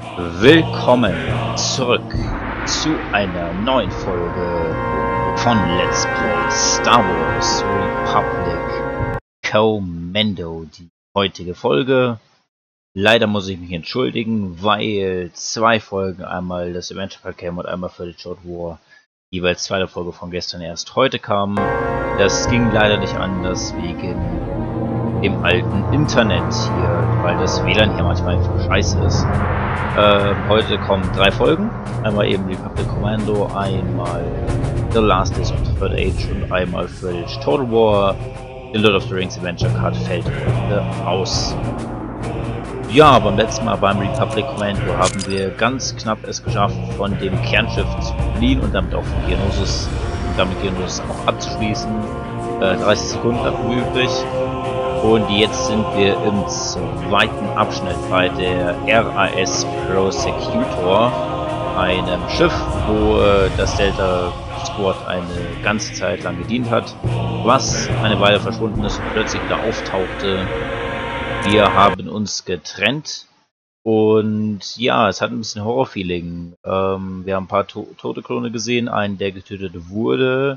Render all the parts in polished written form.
Willkommen zurück zu einer neuen Folge von Let's Play Star Wars Republic Commando. Die heutige Folge. Leider muss ich mich entschuldigen, weil zwei Folgen, einmal das Adventure Camp und einmal für die Short War, jeweils zweite Folge von gestern erst heute kamen. Das ging leider nicht anders wegen dem alten Internet hier, weil das WLAN hier manchmal einfach scheiße ist. Heute kommen 3 Folgen, einmal eben Republic Commando, einmal The Last Days of the Third Age und einmal für Total War. The Lord of the Rings Adventure Card fällt heute aus. Ja, beim letzten Mal beim Republic Commando haben wir ganz knapp es geschafft, von dem Kernschiff zu fliehen und damit auch von Geonosis, auch abzuschließen. 30 Sekunden hatten wir übrig. Und jetzt sind wir im zweiten Abschnitt bei der RAS Prosecutor, einem Schiff, wo das Delta Squad eine ganze Zeit lang gedient hat, was eine Weile verschwunden ist und plötzlich wieder auftauchte. Wir haben uns getrennt und ja, es hat ein bisschen Horror-Feeling. Wir haben ein paar tote Klone gesehen, einen, der getötet wurde.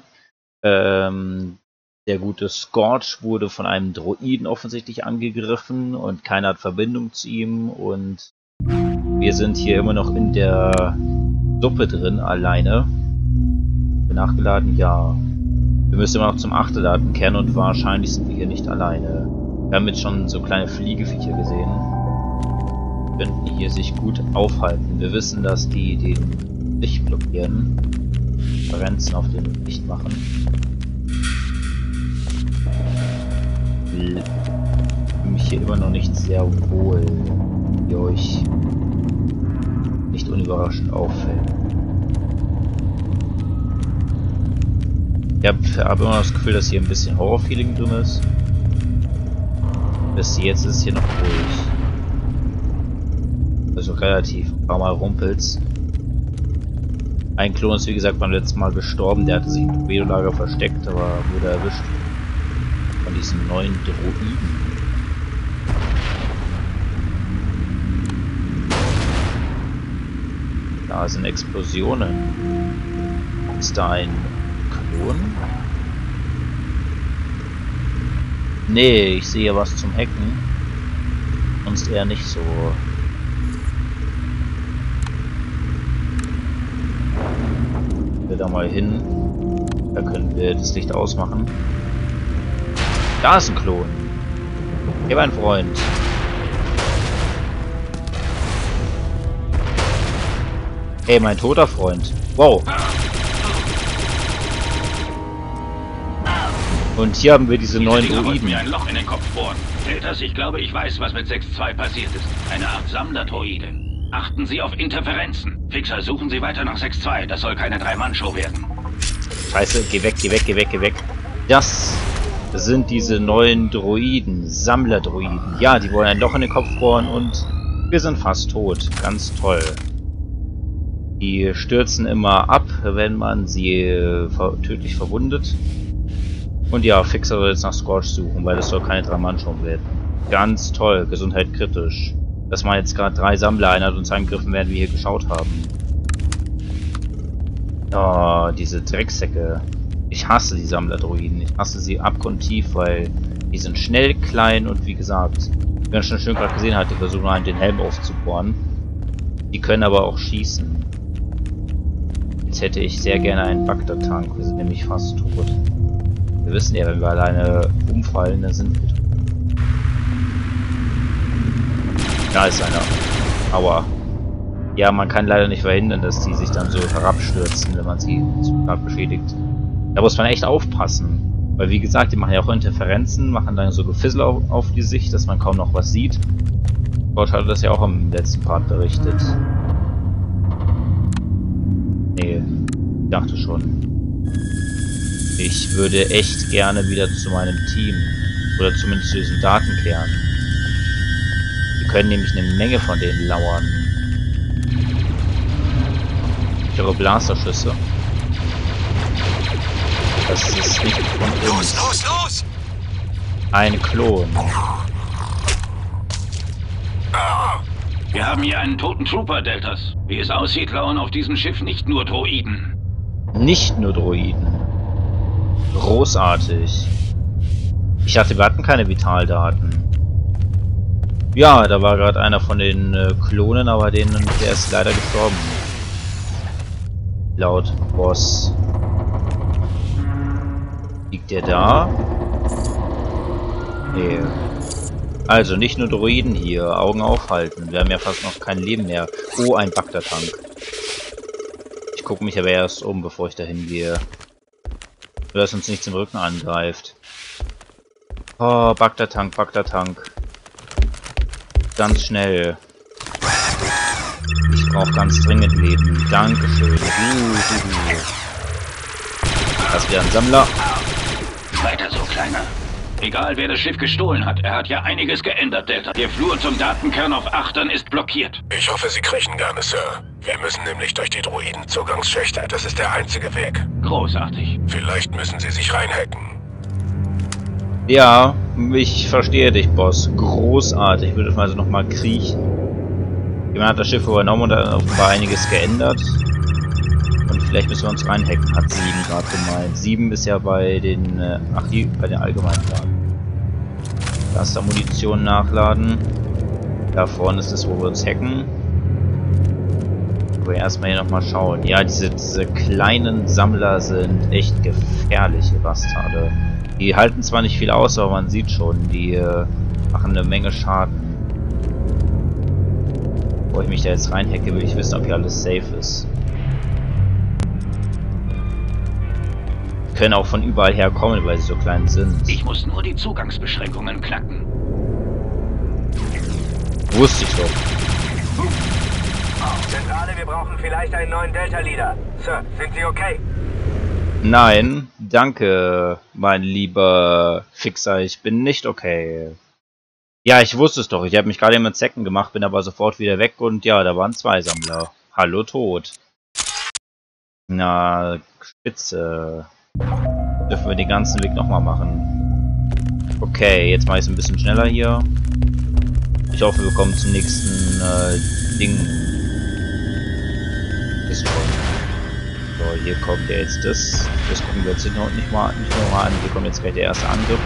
Der gute Scorch wurde von einem Droiden offensichtlich angegriffen und keiner hat Verbindung zu ihm und wir sind hier immer noch in der Suppe drin, alleine. Nachgeladen, ja. Wir müssen immer noch zum Achterladen kehren und wahrscheinlich sind wir hier nicht alleine. Wir haben jetzt schon so kleine Fliegeviecher gesehen. Wir könnten hier sich gut aufhalten. Wir wissen, dass die den Licht blockieren. Differenzen auf den Licht machen. Ich fühle mich hier immer noch nicht sehr wohl, wie euch nicht unüberraschend auffällt. Ich habe immer noch das Gefühl, dass hier ein bisschen Horror-Feeling drin ist. Bis jetzt ist es hier noch ruhig. Also relativ, ein paar Mal rumpelt's. Ein Klon ist wie gesagt beim letzten Mal gestorben, der hatte sich im Torpedolager versteckt, aber wurde erwischt von diesen neuen Droiden. Da sind Explosionen. Ist da ein Klon? Nee, ich sehe was zum Hacken. Sonst eher nicht so. Wir da mal hin. Da können wir das Licht ausmachen. Da ist ein Klon. Hier mein Freund. Hey, mein toter Freund. Wow. Und hier haben wir diese neuen Droiden. Mir ein Loch in den Kopf bohren. Deltas, ich glaube, ich weiß, was mit 6-2 passiert ist. Eine Art Sammler-Droide. Achten Sie auf Interferenzen. Fixer, suchen Sie weiter nach 6-2. Das soll keine 3-Mann-Show werden. Scheiße, geh weg, geh weg, geh weg, geh weg. Das sind diese neuen Droiden, Sammler-Droiden. Ja, die wollen ein Loch in den Kopf bohren und wir sind fast tot. Ganz toll. Die stürzen immer ab, wenn man sie tödlich verwundet. Und ja, Fixer soll jetzt nach Scorch suchen, weil das soll keine 3-Mann-Show werden. Ganz toll, Gesundheit kritisch. Dass man jetzt gerade 3 Sammler-Einheiten uns angegriffen werden, wir hier geschaut haben. Oh, diese Drecksäcke. Ich hasse die Sammler-Droiden. Ich hasse sie abgrundtief, weil die sind schnell, klein und wie gesagt, wie man schon schön gerade gesehen hat, die versuchen einen den Helm aufzubohren. Die können aber auch schießen. Jetzt hätte ich sehr gerne einen Bagdad-Tank. Wir sind nämlich fast tot. Wir wissen ja, wenn wir alleine umfallen, dann sind wir tot. Da ist einer. Aua. Ja, man kann leider nicht verhindern, dass die sich dann so herabstürzen, wenn man sie zu stark beschädigt. Da muss man echt aufpassen. Weil wie gesagt, die machen ja auch Interferenzen, machen dann so Gefissel auf die Sicht, dass man kaum noch was sieht. Gott hatte das ja auch im letzten Part berichtet. Nee, ich dachte schon. Ich würde echt gerne wieder zu meinem Team oder zumindest zu diesen Daten kehren. Wir können nämlich eine Menge von denen lauern. Ihre Blasterschüsse. Das ist nicht von uns. Los! Ein Klon. Wir haben hier einen toten Trooper, Deltas. Wie es aussieht, lauern auf diesem Schiff nicht nur Droiden. Nicht nur Droiden. Großartig. Ich dachte, wir hatten keine Vitaldaten. Ja, da war gerade einer von den Klonen, aber der ist leider gestorben. Laut Boss. Liegt der da? Nee. Also, nicht nur Droiden hier. Augen aufhalten. Wir haben ja fast noch kein Leben mehr. Oh, ein Bagdad-Tank. Ich gucke mich aber erst um, bevor ich dahin gehe. Dass uns nichts im Rücken angreift. Oh, Bagdad-Tank, Bagdad-Tank. Ganz schnell. Ich brauche ganz dringend Leben. Dankeschön. Das ist wieder ein Sammler. Weiter so, Kleiner. Egal, wer das Schiff gestohlen hat, er hat ja einiges geändert, Delta. Der Flur zum Datenkern auf Achtern ist blockiert. Ich hoffe, Sie kriechen gerne, Sir. Wir müssen nämlich durch die Droiden-Zugangsschächte. Das ist der einzige Weg. Großartig. Vielleicht müssen Sie sich reinhacken. Ja, ich verstehe dich, Boss. Großartig. Ich würde also nochmal kriechen. Jemand hat das Schiff übernommen und hat offenbar einiges geändert. Und vielleicht müssen wir uns reinhacken, hat 7 gerade gemeint. 7 ist ja bei den, bei den allgemeinen Daten. Da ist da Munition nachladen. Da vorne ist es, wo wir uns hacken. Aber erstmal hier nochmal schauen. Ja, diese kleinen Sammler sind echt gefährliche Bastarde. Die halten zwar nicht viel aus, aber man sieht schon, die machen eine Menge Schaden. Bevor ich mich da jetzt reinhacke, will ich wissen, ob hier alles safe ist. Die können auch von überall her kommen, weil sie so klein sind. Ich muss nur die Zugangsbeschränkungen knacken. Wusste ich doch. Zentrale, wir brauchen vielleicht einen neuen Delta-Leader. Sir, sind Sie okay? Nein, danke, mein lieber Fixer, ich bin nicht okay. Ja, ich wusste es doch, ich habe mich gerade mit Zecken gemacht, bin aber sofort wieder weg und ja, da waren 2 Sammler. Hallo, tot. Na, spitze. Dürfen wir den ganzen Weg nochmal machen. Okay, jetzt mache ich es ein bisschen schneller hier. Ich hoffe, wir kommen zum nächsten Ding. Ist schon. So, hier kommt ja jetzt das. Das gucken wir jetzt nicht mal an. Hier kommt jetzt gleich der erste Angriff.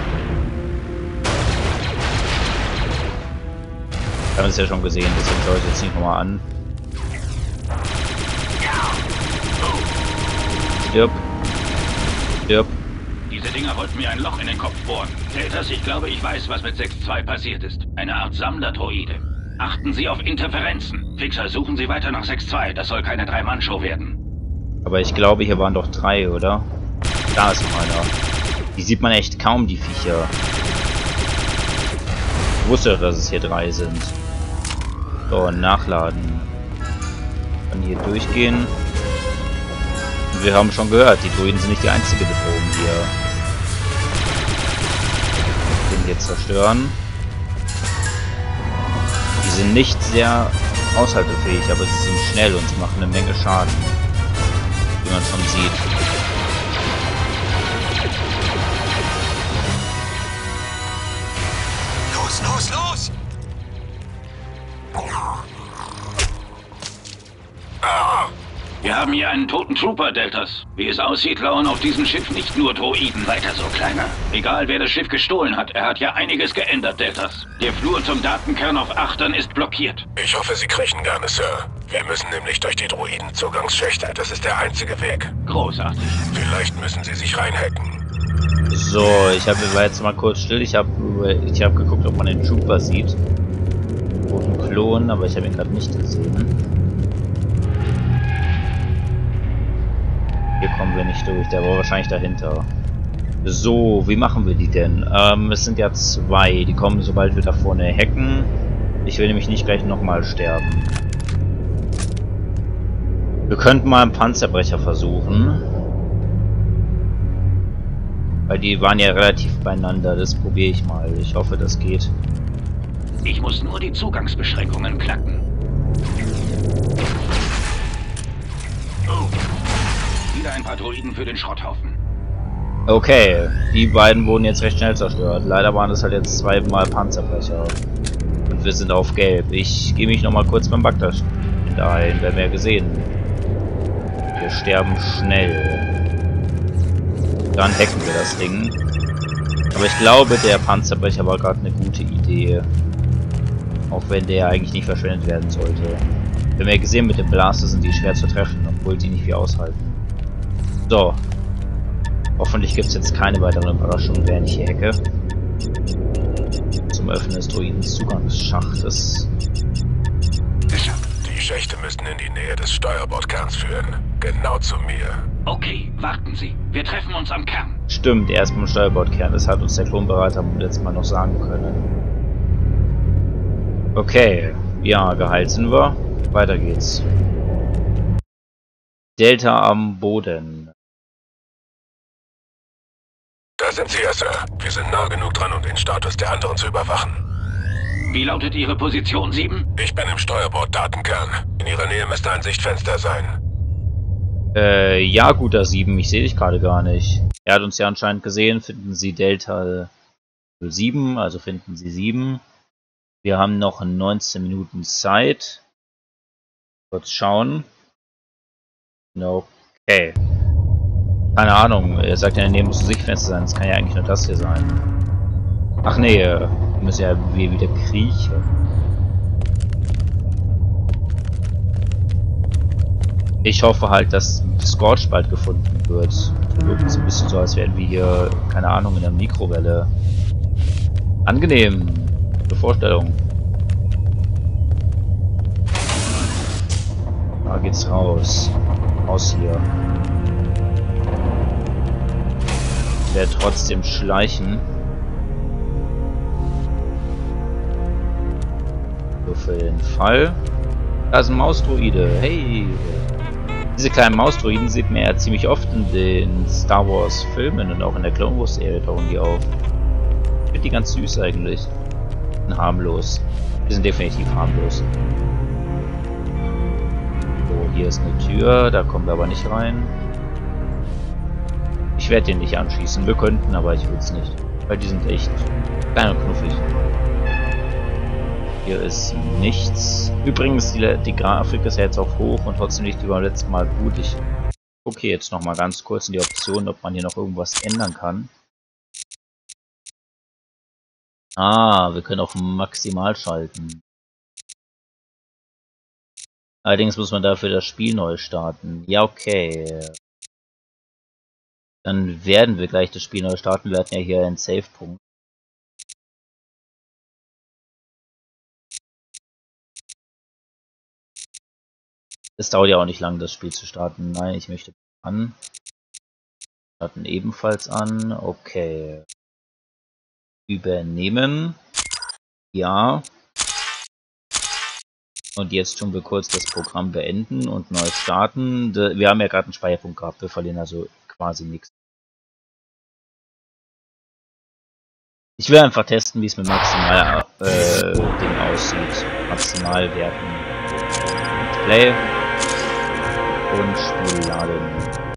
Wir haben es ja schon gesehen, deswegen schaue ich jetzt nicht nochmal an. Stirb. Stirb. Diese Dinger wollten mir ein Loch in den Kopf bohren. Deltas, ich glaube, ich weiß, was mit 6-2 passiert ist. Eine Art Sammler-Droide. Achten Sie auf Interferenzen. Fixer, suchen Sie weiter nach 6-2. Das soll keine 3-Mann-Show werden. Aber ich glaube, hier waren doch 3, oder? Da ist noch einer. Die sieht man echt kaum, die Viecher. Ich wusste doch, dass es hier 3 sind. So, nachladen. Dann hier durchgehen. Und wir haben schon gehört, die Droiden sind nicht die einzige Bedrohung hier. Den hier zerstören. Die sind nicht sehr aushaltefähig, aber sie sind schnell und sie machen eine Menge Schaden. Wie man schon sieht. Los, los, los! Wir haben hier einen toten Trooper, Deltas. Wie es aussieht, lauern auf diesem Schiff nicht nur Droiden. Weiter so, Kleiner. Egal, wer das Schiff gestohlen hat, er hat ja einiges geändert, Deltas. Der Flur zum Datenkern auf Achtern ist blockiert. Ich hoffe, Sie kriechen gerne, Sir. Wir müssen nämlich durch die Droiden-Zugangsschächte. Das ist der einzige Weg. Großartig. Vielleicht müssen Sie sich reinhacken. So, war jetzt mal kurz still. Ich hab geguckt, ob man den Trooper sieht. Roten Klon, aber ich habe ihn gerade nicht gesehen. Hier kommen wir nicht durch, der war wahrscheinlich dahinter. So, wie machen wir die denn? Es sind ja 2, die kommen, sobald wir da vorne hacken. Ich will nämlich nicht gleich nochmal sterben. Wir könnten mal einen Panzerbrecher versuchen. Weil die waren ja relativ beieinander, das probiere ich mal. Ich hoffe, das geht. Ich muss nur die Zugangsbeschränkungen knacken. Wieder ein paar Droiden für den Schrotthaufen. Okay, die beiden wurden jetzt recht schnell zerstört. Leider waren es halt jetzt 2 Mal Panzerbrecher. Und Und wir sind auf Gelb. Ich gehe mich nochmal kurz beim Bagdad ein. Wir haben ja gesehen. Wir sterben schnell. Dann hacken wir das Ding. Aber ich glaube, der Panzerbrecher war gerade eine gute Idee. Auch wenn der eigentlich nicht verschwendet werden sollte. Wir haben ja gesehen, mit dem Blaster sind die schwer zu treffen, obwohl die nicht viel aushalten. So. Hoffentlich gibt es jetzt keine weiteren Überraschungen, während ich hier hacke. Zum Öffnen des Druiden-Zugangsschachtes. Die Schächte müssten in die Nähe des Steuerbordkerns führen. Genau zu mir. Okay, warten Sie. Wir treffen uns am Kern. Stimmt, erst beim Steuerbordkern. Das hat uns der Klonberater letztes Mal noch sagen können. Okay. Ja, geheilt sind wir. Weiter geht's. Delta am Boden. Da sind Sie ja, Sir. Wir sind nah genug dran, um den Status der anderen zu überwachen. Wie lautet Ihre Position, 7? Ich bin im Steuerbord-Datenkern. In Ihrer Nähe müsste ein Sichtfenster sein. Ja, guter 7. Ich sehe dich gerade gar nicht. Er hat uns ja anscheinend gesehen. Finden Sie Delta 07, also finden Sie 7. Wir haben noch 19 Minuten Zeit. Kurz schauen. Okay. Keine Ahnung, er sagt ja, in der Nähe muss ein Sichtfenster sein. Das kann ja eigentlich nur das hier sein. Ach nee, wir müssen ja wieder kriechen. Ich hoffe halt, dass Scorch bald gefunden wird. Das wirkt uns ein bisschen so, als wären wir hier, keine Ahnung, in der Mikrowelle. Angenehm. Eine Vorstellung. Da geht's raus. Raus hier. Ich werde trotzdem schleichen. So für den Fall. Da ist ein Mausdroide. Hey! Diese kleinen Mausdroiden sieht man ja ziemlich oft in den Star Wars Filmen und auch in der Clone Wars Serie tauchen die auf. Ich finde die ganz süß eigentlich. Und harmlos. Die sind definitiv harmlos. So, hier ist eine Tür, da kommen wir aber nicht rein. Ich werde den nicht anschießen. Wir könnten, aber ich will es nicht. Weil die sind echt klein und knuffig. Hier ist nichts. Übrigens, die Grafik ist ja jetzt auf hoch und trotzdem nicht wie beim letzten Mal gut. Ich gucke jetzt nochmal ganz kurz in die Optionen, ob man hier noch irgendwas ändern kann. Ah, wir können auf maximal schalten. Allerdings muss man dafür das Spiel neu starten. Ja, okay. Dann werden wir gleich das Spiel neu starten. Wir hatten ja hier einen Save-Punkt. Es dauert ja auch nicht lang, das Spiel zu starten. Nein, ich möchte an. Starten ebenfalls an. Okay. Übernehmen. Ja. Und jetzt tun wir kurz das Programm beenden und neu starten. Wir haben ja gerade einen Speicherpunkt gehabt. Wir verlieren also quasi nichts. Ich will einfach testen, wie es mit maximal Ding aussieht. Maximal werten. Play. Und Spiel laden.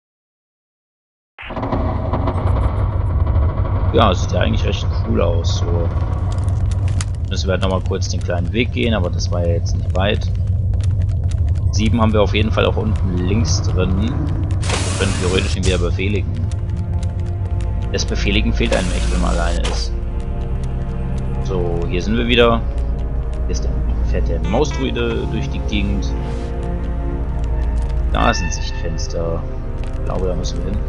Ja, sieht ja eigentlich recht cool aus. So. Müssen wir halt nochmal kurz den kleinen Weg gehen, aber das war ja jetzt nicht weit. 7 haben wir auf jeden Fall auch unten links drin. Wir können theoretisch ihn wieder befehligen. Das Befehligen fehlt einem echt, wenn man alleine ist. So, hier sind wir wieder. Hier fährt der Mausdroide durch die Gegend. Da ist ein Sichtfenster. Ich glaube, da müssen wir hin.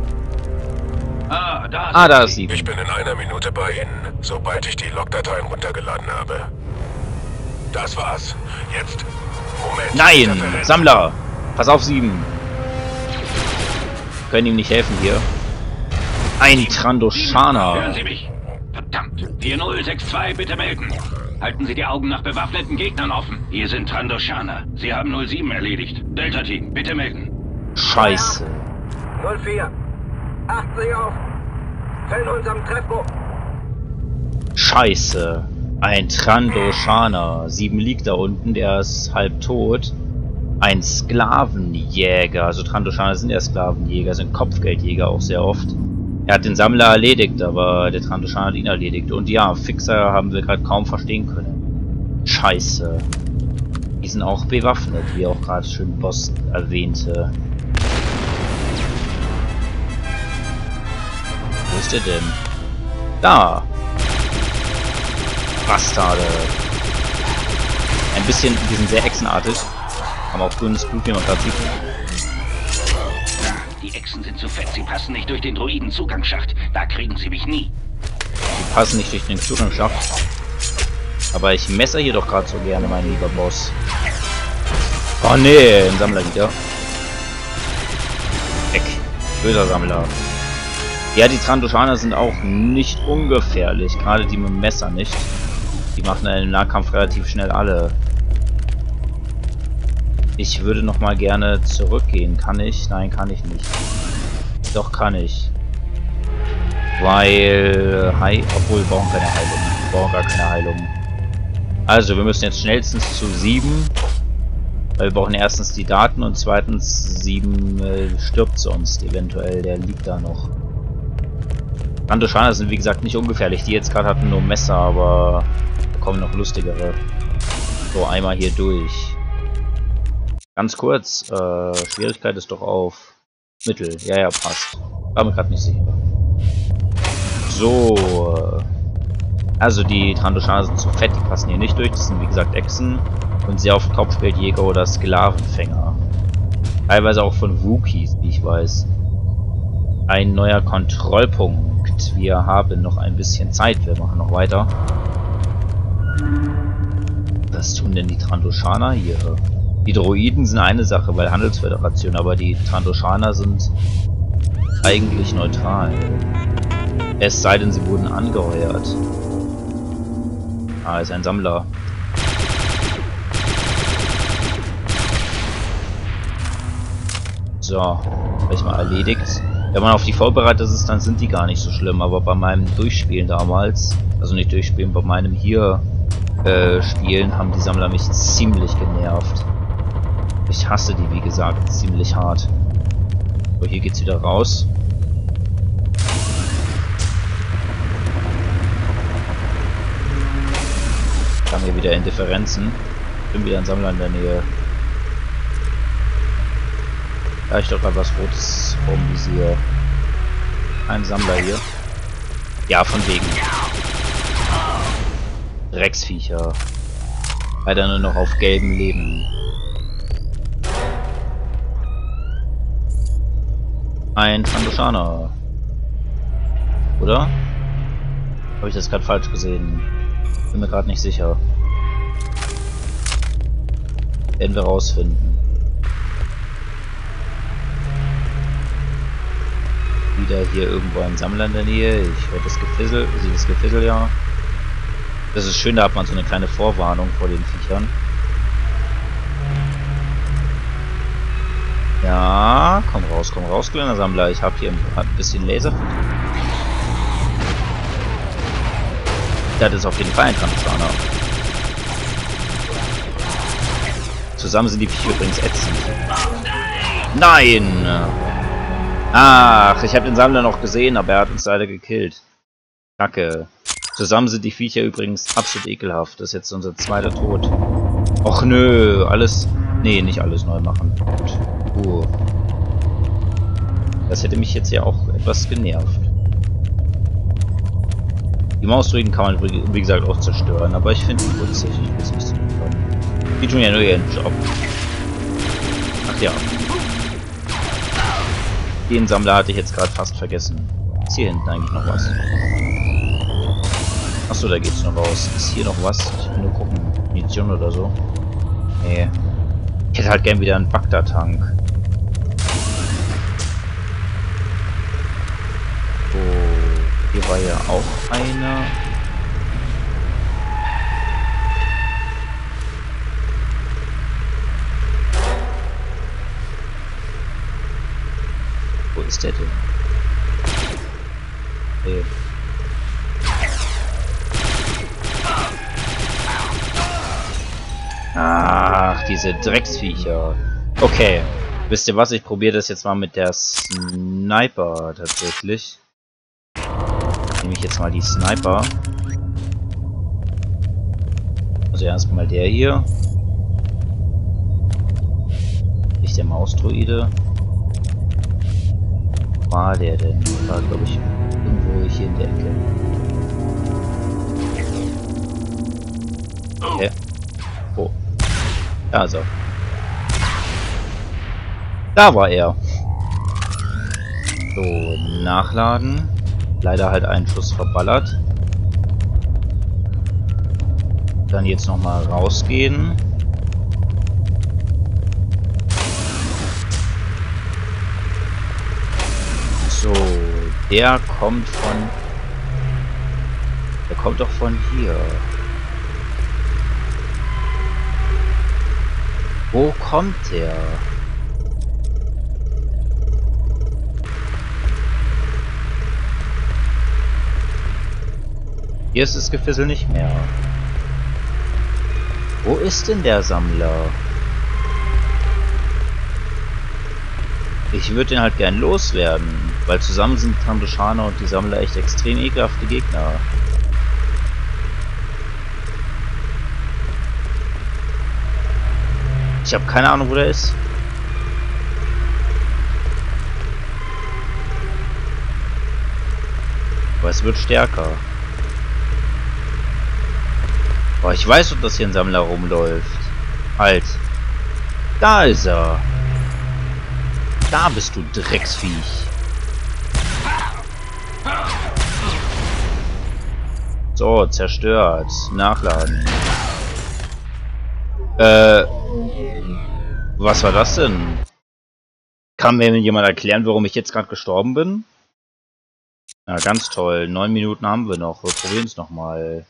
Da ist 7. Ich bin in einer Minute bei Ihnen, sobald ich die Logdateien runtergeladen habe. Das war's. Jetzt. Moment. Nein! Sammler! Pass auf, 7. Können ihm nicht helfen hier. Ein Trandoshaner. Hören Sie mich. Verdammt. 4062, bitte melden. Halten Sie die Augen nach bewaffneten Gegnern offen. Hier sind Trandoshaner. Sie haben 07 erledigt. Delta-Team, bitte melden. Scheiße. 04. Achten Sie auf. Fällen uns am Treffpunkt. Scheiße. Ein Trandoshaner. 7 liegt da unten, der ist halb tot. Ein Sklavenjäger. Also Trandoshaner sind ja Sklavenjäger, sind Kopfgeldjäger auch sehr oft. Er hat den Sammler erledigt, aber der Trandoshaner hat ihn erledigt. Und ja, Fixer haben wir gerade kaum verstehen können. Scheiße. Die sind auch bewaffnet, wie auch gerade schön Boss erwähnte. Wo ist der denn? Da! Bastarde! Ein bisschen, die sind sehr echsenartig. Haben auch grünes Blut, wie man gerade sieht. Die Echsen sind zu fett, sie passen nicht durch den Droiden-Zugangsschacht. Da kriegen sie mich nie. Die passen nicht durch den Zugangsschacht. Aber ich messer hier doch gerade so gerne, mein lieber Boss. Oh nee, ein Sammler wieder. Weg. Böser Sammler. Ja, die Trandoshaner sind auch nicht ungefährlich. Gerade die mit dem Messer nicht. Die machen im Nahkampf relativ schnell alle. Ich würde noch mal gerne zurückgehen. Kann ich? Nein, kann ich nicht. Doch, kann ich. Weil... obwohl, wir brauchen keine Heilung. Wir brauchen gar keine Heilung. Also, wir müssen jetzt schnellstens zu 7. Weil wir brauchen erstens die Daten und zweitens 7 stirbt sonst eventuell. Der liegt da noch. Trandoshaner sind wie gesagt nicht ungefährlich. Die jetzt gerade hatten nur Messer, aber da kommen noch lustigere. So, einmal hier durch. Ganz kurz, Schwierigkeit ist doch auf Mittel. Ja, ja, passt. War mir gerade nicht sicher. So. Also die Trandoshaner sind zu fett, die passen hier nicht durch. Das sind wie gesagt Echsen. Und sehr oft Kopfgeldjäger oder Sklavenfänger. Teilweise auch von Wookiees, wie ich weiß. Ein neuer Kontrollpunkt. Wir haben noch ein bisschen Zeit. Wir machen noch weiter. Was tun denn die Trandoshaner hier? Die Droiden sind eine Sache, weil Handelsföderation, aber die Trandoshaner sind eigentlich neutral. Es sei denn, sie wurden angeheuert. Ah, ist ein Sammler. So, habe ich mal erledigt. Wenn man auf die vorbereitet ist, dann sind die gar nicht so schlimm, aber bei meinem Durchspielen damals, also nicht Durchspielen, bei meinem hier Spielen, haben die Sammler mich ziemlich genervt. Ich hasse die, wie gesagt, ziemlich hart. So, hier geht's wieder raus. Wir haben hier wieder Indifferenzen. Ich bin wieder ein Sammler in der Nähe. Da ich doch gerade was Rotes vom Visier. Ein Sammler hier. Ja, von wegen. Drecksviecher. Leider nur noch auf gelbem Leben. Ein Trandoshaner. Oder? Habe ich das gerade falsch gesehen? Bin mir gerade nicht sicher. Werden wir rausfinden. Wieder hier irgendwo ein Sammler in der Nähe. Ich höre das Gefissel. Sieht das Gefissel ja. Das ist schön, da hat man so eine kleine Vorwarnung vor den Viechern. Ja, komm raus, kleiner Sammler. Ich habe hier ein bisschen Laser. Das ist auf jeden Fall ein Trandoshaner. Zusammen sind die Viecher übrigens ätzend. Nein! Ach, ich habe den Sammler noch gesehen, aber er hat uns leider gekillt. Kacke. Zusammen sind die Viecher übrigens absolut ekelhaft. Das ist jetzt unser zweiter Tod. Och nö, alles... Nee, nicht alles neu machen. Gut. Das hätte mich jetzt ja auch etwas genervt. Die Mausdroiden kann man, wie gesagt, auch zerstören, aber ich finde die putzig. Ich will es nicht so können. Die tun ja nur ihren Job. Ach ja. Den Sammler hatte ich jetzt gerade fast vergessen. Ist hier hinten eigentlich noch was? Achso, da geht's noch raus. Ist hier noch was? Ich will nur gucken. Munition oder so? Nee. Ich hätte halt gern wieder einen Bagdad-Tank. So, hier war ja auch einer. Wo ist der denn? Hey. Ach, diese Drecksviecher. Okay. Wisst ihr was? Ich probiere das jetzt mal mit der Sniper tatsächlich. Nehme ich jetzt mal die Sniper. Muss Also erstmal der hier. Nicht der Mausdruide. Wo war der denn? War, glaube ich, irgendwo hier in der Ecke. Okay. Oh. Da ist er. Da war er. So, nachladen. Leider halt einen Schuss verballert. Dann jetzt nochmal rausgehen. So, der kommt von... Der kommt doch von hier. Wo kommt der? Hier ist das Gefissel nicht mehr. Wo ist denn der Sammler? Ich würde den halt gern loswerden, weil zusammen sind Trandoshaner und die Sammler echt extrem ekelhafte Gegner. Ich habe keine Ahnung, wo der ist. Aber es wird stärker. Boah, ich weiß, ob das hier ein Sammler rumläuft. Halt. Da ist er. Da bist du, Drecksviech. So, zerstört. Nachladen. Was war das denn? Kann mir jemand erklären, warum ich jetzt gerade gestorben bin? Na, ganz toll. 9 Minuten haben wir noch. Wir probieren es nochmal.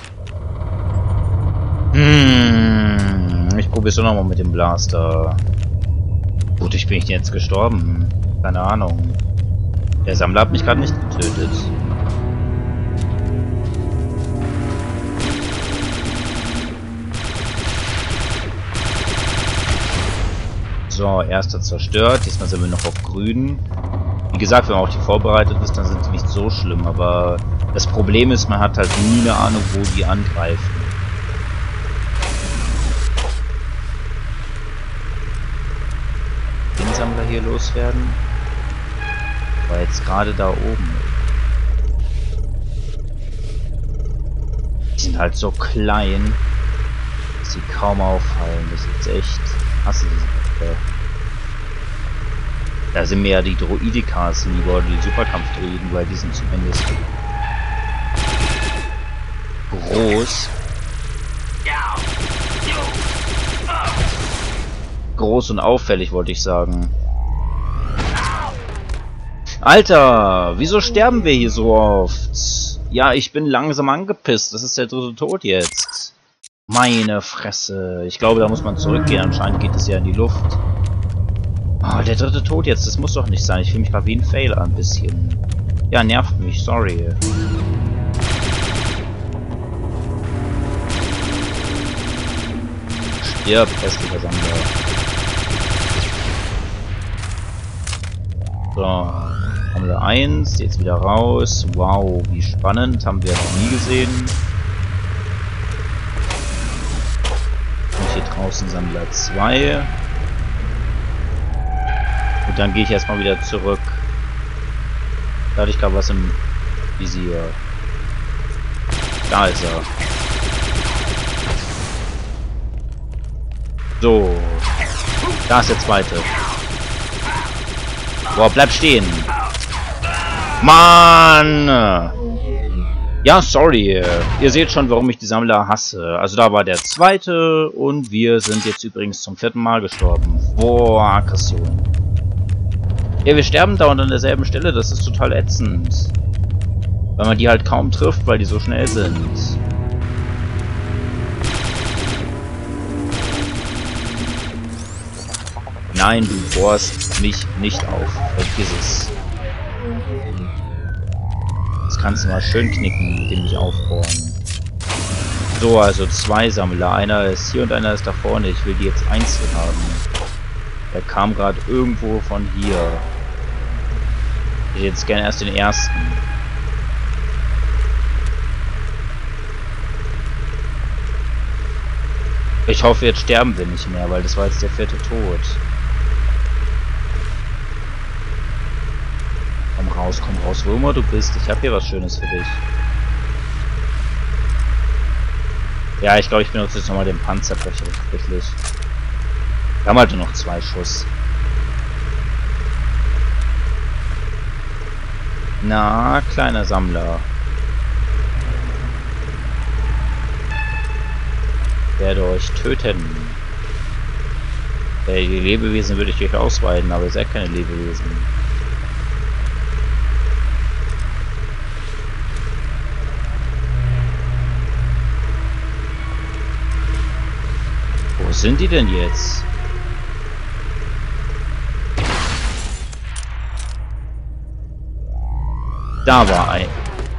Ich probiere es doch nochmal mit dem Blaster. Gut, ich bin jetzt gestorben. Keine Ahnung. Der Sammler hat mich gerade nicht getötet. So, erster zerstört. Diesmal sind wir noch auf grün. Wie gesagt, wenn man auf die vorbereitet ist, dann sind die nicht so schlimm. Aber das Problem ist, man hat halt nie eine Ahnung, wo die angreifen. Den Sammler hier loswerden. War jetzt gerade da oben. Die sind halt so klein, dass sie kaum auffallen. Das ist jetzt echt... Hasse diese... Da sind mir ja die Droidikas lieber, oder die Superkampfdroiden, weil die sind zumindest groß. Groß und auffällig, wollte ich sagen. Alter, wieso sterben wir hier so oft? Ja, ich bin langsam angepisst. Das ist der dritte Tod jetzt. Meine Fresse. Ich glaube, da muss man zurückgehen. Anscheinend geht es ja in die Luft. Oh, der dritte Tod jetzt. Das muss doch nicht sein. Ich fühle mich gerade wie ein Fail ein bisschen. Ja, nervt mich. Sorry. Stirb, hässlicher Sammler. So. Haben wir 1. Jetzt wieder raus. Wow, wie spannend. Haben wir noch nie gesehen. Und hier draußen Sammler 2. Und dann gehe ich erstmal wieder zurück. Da hatte ich gerade was im Visier. Da ist er. So. Da ist der zweite. Boah, bleib stehen. Mann! Ja, sorry. Ihr seht schon, warum ich die Sammler hasse. Also da war der zweite und wir sind jetzt übrigens zum 4. Mal gestorben. Boah, Aggression. Ja, wir sterben dauernd an derselben Stelle, das ist total ätzend. Weil man die halt kaum trifft, weil die so schnell sind. Nein, du bohrst mich nicht auf. Vergiss es. Das kannst du mal schön knicken, mit dem mich aufbohren. So, also 2 Sammler. Einer ist hier und einer ist da vorne. Ich will die jetzt einzeln haben. Der kam gerade irgendwo von hier. Ich hätte jetzt gerne erst den ersten. Ich hoffe, jetzt sterben wir nicht mehr, weil das war jetzt der 4. Tod. Komm raus, wo immer du bist. Ich habe hier was Schönes für dich. Ja, ich glaube, ich benutze jetzt nochmal den Panzerbrecher tatsächlich. Wir haben halt nur noch 2 Schuss. Na, kleiner Sammler. Ich werde euch töten. Die Lebewesen würde ich euch ausweiten, aber ihr seid keine Lebewesen. Wo sind die denn jetzt? Da war ein.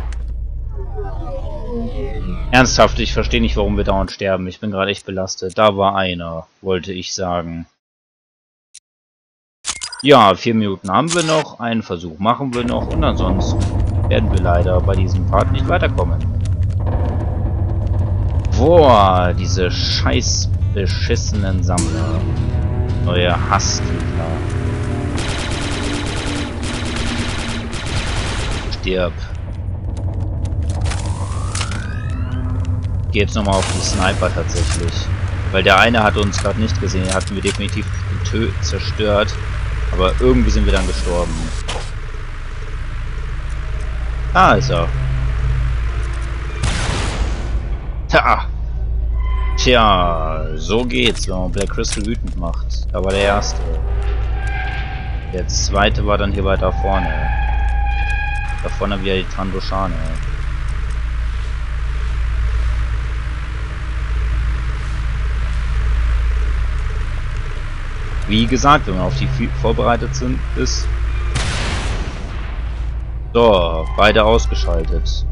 Ernsthaft, ich verstehe nicht, warum wir dauernd sterben. Ich bin gerade echt belastet. Da war einer, wollte ich sagen. Ja, 4 Minuten haben wir noch. Einen Versuch machen wir noch. Und ansonsten werden wir leider bei diesem Part nicht weiterkommen. Boah, diese scheiß beschissenen Sammler. Neue Hassgegner. Stirb. Ich gehe jetzt nochmal auf die Sniper tatsächlich. Weil der eine hat uns gerade nicht gesehen. Den hatten wir definitiv zerstört. Aber irgendwie sind wir dann gestorben. Da ist er. Tja, so geht's, wenn man Black Crystal wütend macht. Da war der erste. Der zweite war dann hier weiter vorne. Da vorne wieder die Trandoshane. Wie gesagt, wenn man auf die vorbereitet ist. So, beide ausgeschaltet.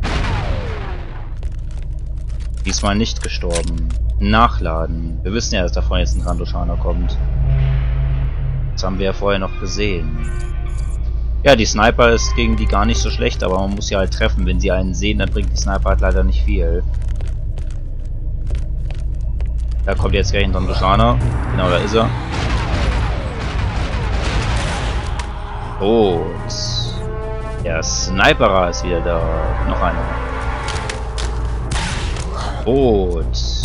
Diesmal nicht gestorben. Nachladen. Wir wissen ja, dass da vorne jetzt ein Trandoshaner kommt. Das haben wir ja vorher noch gesehen. Ja, die Sniper ist gegen die gar nicht so schlecht, aber man muss sie halt treffen. Wenn sie einen sehen, dann bringt die Sniper halt leider nicht viel. Da kommt jetzt gleich ein Trandoshaner. Genau, da ist er. Und der Sniperer ist wieder da. Noch einer. Und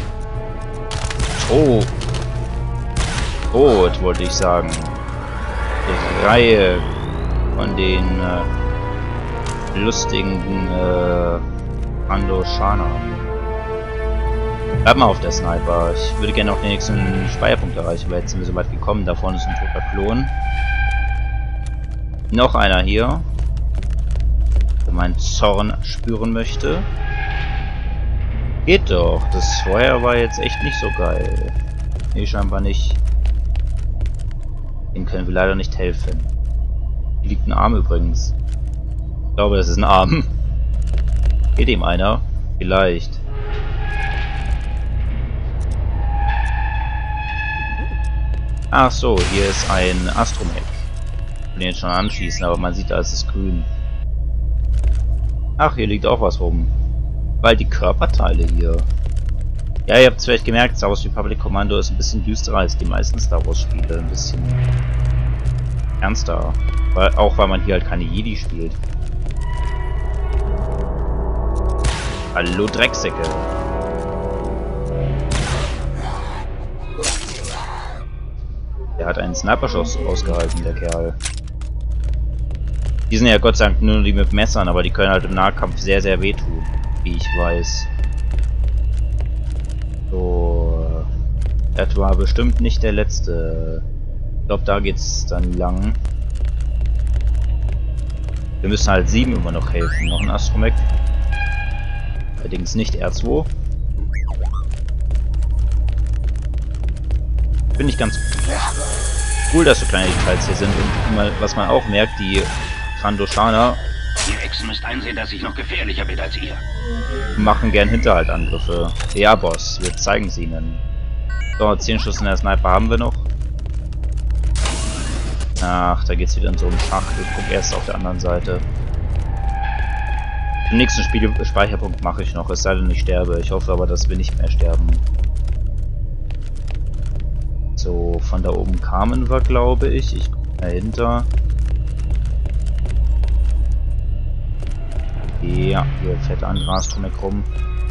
Tot, wollte ich sagen. Die Reihe von den lustigen Trandoshanern. Bleib mal auf der Sniper. Ich würde gerne auch den nächsten Speicherpunkt erreichen, weil jetzt sind wir so weit gekommen. Da vorne ist ein toter Klon. Noch einer hier, der meinen Zorn spüren möchte. Geht doch. Das Feuer war jetzt echt nicht so geil. Nee, scheinbar nicht. Dem können wir leider nicht helfen. Hier liegt ein Arm übrigens. Ich glaube, das ist ein Arm. Geht ihm einer? Vielleicht. Ach so, hier ist ein Astromech. Ich will den schon anschießen, aber man sieht, da ist es grün. Ach, hier liegt auch was rum. Weil die Körperteile hier. Ja, ihr habt es vielleicht gemerkt, Star Wars Republic Commando ist ein bisschen düsterer als die meisten Star Wars Spiele. Ein bisschen ernster. Auch weil man hier halt keine Jedi spielt. Hallo Drecksäcke. Der hat einen Sniper-Schuss ausgehalten, der Kerl. Die sind ja Gott sei Dank nur die mit Messern, aber die können halt im Nahkampf sehr, sehr wehtun, wie ich weiß. So, das war bestimmt nicht der letzte. Ich glaube, da geht's dann lang. Wir müssen halt 7 immer noch helfen. Noch ein Astromech. Allerdings nicht R2. Finde ich ganz cool, dass so kleine Details hier sind. Und was man auch merkt, die Trandoshaner, Ihr Echsen müsst einsehen, dass ich noch gefährlicher bin als ihr. Machen gern Hinterhaltangriffe. Ja, Boss, wir zeigen es ihnen. So, 10 Schuss in der Sniper haben wir noch. Ach, da geht's wieder in so einen Schacht. Ich guck erst auf der anderen Seite. Den nächsten Speicherpunkt mache ich noch, es sei denn, ich sterbe. Ich hoffe aber, dass wir nicht mehr sterben. So, von da oben kamen wir, glaube ich. Ich gucke dahinter. Ja, hier fährt ein Grascomic rum.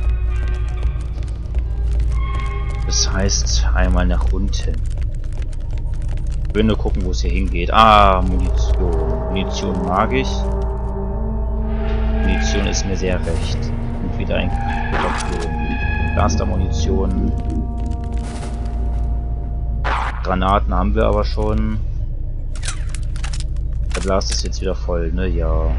Das heißt, einmal nach unten. Ich will nur gucken, wo es hier hingeht. Ah, Munition. Munition mag ich. Munition ist mir sehr recht. Und wieder ein Blaster-Munition. Granaten haben wir aber schon. Der Blaster ist jetzt wieder voll, ne? Ja.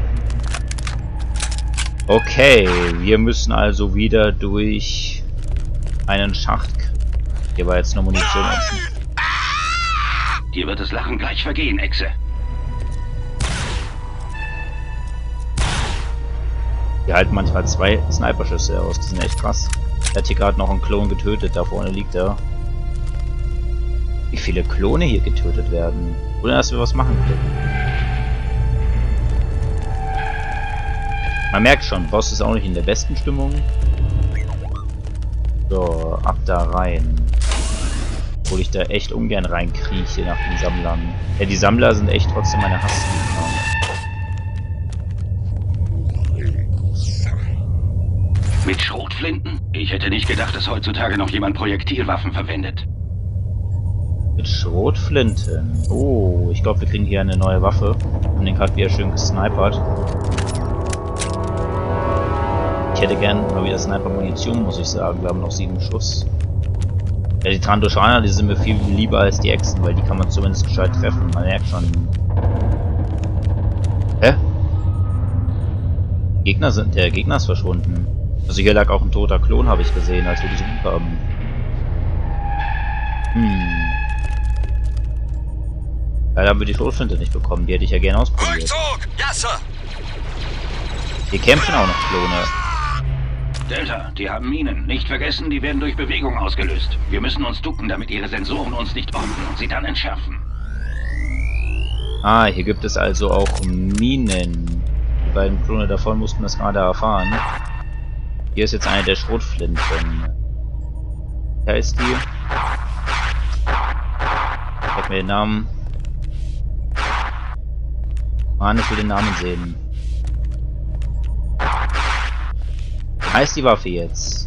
Okay, wir müssen also wieder durch einen Schacht. Hier war jetzt nur Munition unten. Dir wird das Lachen gleich vergehen, Echse. Die halten manchmal 2 Sniperschüsse aus, die sind echt krass. Er hat hier gerade noch einen Klon getötet, da vorne liegt er. Wie viele Klone hier getötet werden. Ohne dass wir was machen können. Man merkt schon, Boss ist auch nicht in der besten Stimmung. So, ab da rein. Obwohl ich da echt ungern reinkrieche nach den Sammlern. Ja, die Sammler sind echt trotzdem meine Hassgegner. Mit Schrotflinten? Ich hätte nicht gedacht, dass heutzutage noch jemand Projektilwaffen verwendet. Mit Schrotflinten. Oh, ich glaube, wir kriegen hier eine neue Waffe. Und den gerade wieder schön gesnipert. Ich hätte gern mal wieder Sniper-Munition, muss ich sagen. Wir haben noch 7 Schuss. Ja, die Trandoshaner, die sind mir viel lieber als die Echsen, weil die kann man zumindest gescheit treffen. Man merkt schon. Hä? Der Gegner ist verschwunden. Also hier lag auch ein toter Klon, habe ich gesehen, als wir die gesucht haben. Leider haben wir die Schrotflinte nicht bekommen, die hätte ich ja gerne ausprobiert. Ja, Sir. Hier kämpfen auch noch Klone. Delta, die haben Minen. Nicht vergessen, die werden durch Bewegung ausgelöst. Wir müssen uns ducken, damit ihre Sensoren uns nicht orten und sie dann entschärfen. Ah, hier gibt es also auch Minen. Die beiden Klone davon mussten das gerade erfahren. Hier ist jetzt eine der Schrotflinten. Da ist die. Sag mir den Namen. Mann, ich will den Namen sehen. Wie heißt die Waffe jetzt?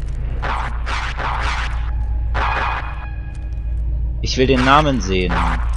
Ich will den Namen sehen.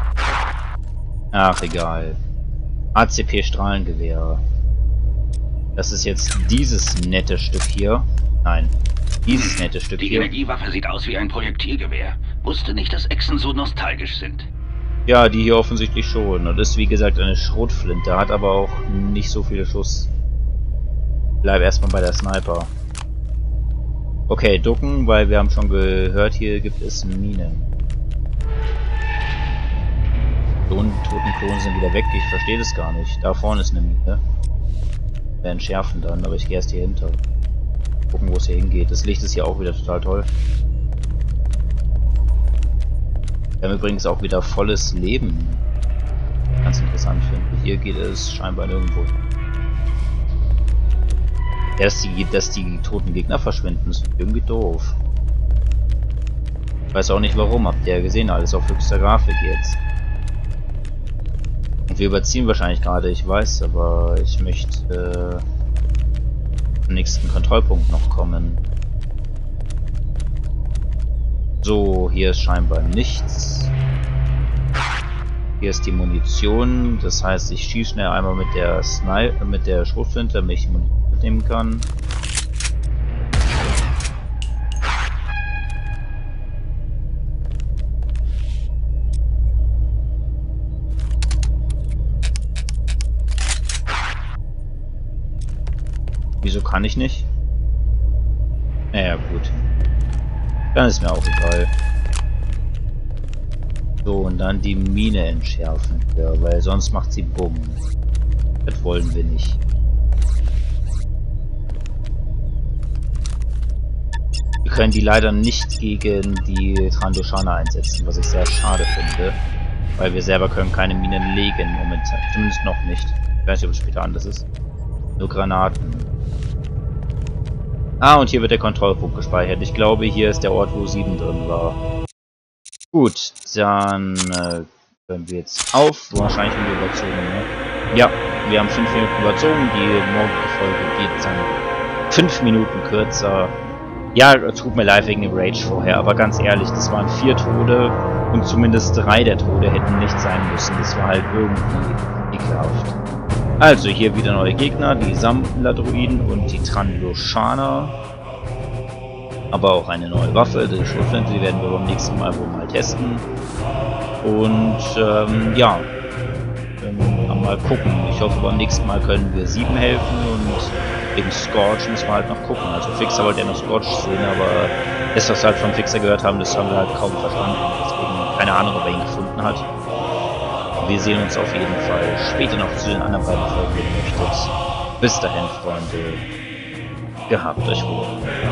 Ach, egal. ACP-Strahlengewehr. Das ist jetzt dieses nette Stück hier. Nein, dieses nette Stück Die hier. Die Energiewaffe sieht aus wie ein Projektilgewehr. Wusste nicht, dass Echsen so nostalgisch sind. Ja, die hier offensichtlich schon. Und ist wie gesagt eine Schrotflinte, hat aber auch nicht so viele Schuss. Bleib erstmal bei der Sniper. Okay, ducken, weil wir haben schon gehört, hier gibt es Minen. Die toten Klonen sind wieder weg, ich verstehe das gar nicht. Da vorne ist eine Mine. Wir entschärfen dann, aber ich gehe erst hier hinter. Gucken, wo es hier hingeht. Das Licht ist hier auch wieder total toll. Wir haben übrigens auch wieder volles Leben. Ganz interessant finde ich. Hier geht es scheinbar nirgendwo. Ja, dass die toten Gegner verschwinden, ist irgendwie doof. Ich weiß auch nicht warum, habt ihr ja gesehen, alles auf höchster Grafik jetzt. Und wir überziehen wahrscheinlich gerade, ich weiß, aber ich möchte zum nächsten Kontrollpunkt noch kommen. So, hier ist scheinbar nichts. Hier ist die Munition, das heißt, ich schieße schnell einmal mit der Schrotflinte, damit ich Munition mitnehmen kann. Wieso kann ich nicht? Naja, gut. Dann ist mir auch egal. So, und dann die Mine entschärfen. Ja, weil sonst macht sie Bumm. Das wollen wir nicht. Wir können die leider nicht gegen die Trandoshaner einsetzen, was ich sehr schade finde. Weil wir selber können keine Minen legen momentan. Zumindest noch nicht. Ich weiß nicht, ob es später anders ist. Nur Granaten. Ah, und hier wird der Kontrollpunkt gespeichert. Ich glaube, hier ist der Ort, wo 7 drin war. Gut, dann hören wir jetzt auf. Wahrscheinlich haben wir überzogen, ne? Ja, wir haben 5 Minuten überzogen. Die morgige Folge geht dann 5 Minuten kürzer. Ja, tut mir leid wegen dem Rage vorher, aber ganz ehrlich, das waren 4 Tode und zumindest 3 der Tode hätten nicht sein müssen. Das war halt irgendwie ekelhaft. Also hier wieder neue Gegner, die Sammler-Druiden und die Trandoshana. Aber auch eine neue Waffe, die Schrotflinte, die werden wir beim nächsten Mal wohl mal testen. Und ja, mal gucken. Ich hoffe, beim nächsten Mal können wir 7 helfen und wegen Scorch müssen wir halt noch gucken. Also Fixer wollte ja noch Scorch sehen, aber das, was wir halt vom Fixer gehört haben, das haben wir halt kaum verstanden. Deswegen keine Ahnung, ob er ihn gefunden hat. Wir sehen uns auf jeden Fall später noch zu den anderen beiden Folgen, wenn ihr möchtet. Bis dahin, Freunde. Gehabt euch wohl.